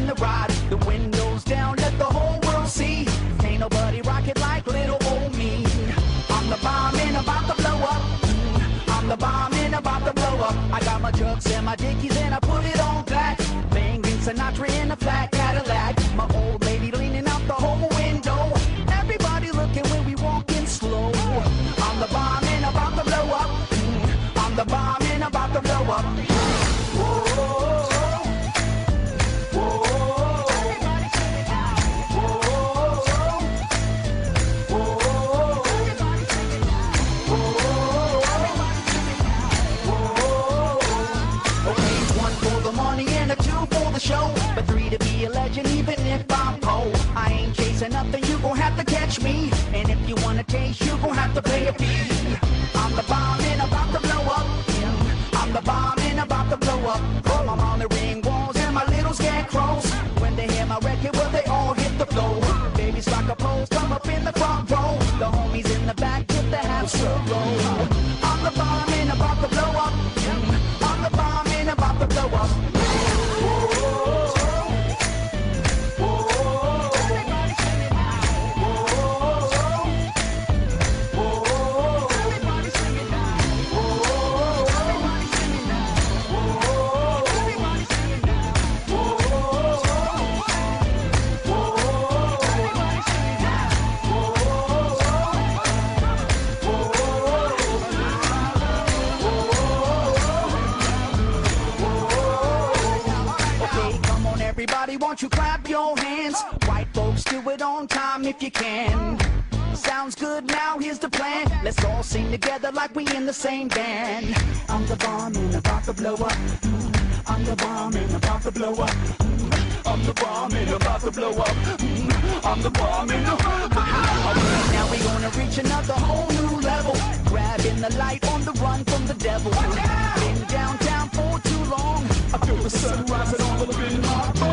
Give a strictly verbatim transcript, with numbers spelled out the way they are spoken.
in the ride. The windows down, let the whole world see. Ain't nobody rock it like little old me. I'm the bomb and about to blow up. I'm the bomb and about to blow up. I got my chucks and my dickies and I put it on black. Banging Sinatra in a flat Cadillac. My old lady leaning out the whole window. Everybody looking when we walking slow. I'm the bomb and about to blow up. I'm the bomb and about to blow up. Show, but three to be a legend, even if I'm poor. I ain't chasing nothing, you gon' have to catch me. And if you wanna taste, you gon' have to pay a fee. I'm the bomb and about to blow up. I'm the bomb and about to blow up. I'm on the ring walls and my little scarecrows. When they hear my record, well, they all hit the floor. Babies like a pose, come up in the front row. The homies in the back get the half roll. I'm the bomb and about to blow up. I'm the bomb and about to blow up. Everybody, won't you clap your hands? White folks, do it on time if you can. Sounds good, now here's the plan. Let's all sing together like we in the same band. I'm the bomb and about to blow up. I'm the bomb and about to blow up. I'm the bomb and about to blow up. I'm the bomb and about to blow up. Now we gonna reach another whole new level. Grabbing the light on the run from the devil. Been downtown for too long. I feel the sun rising all up in my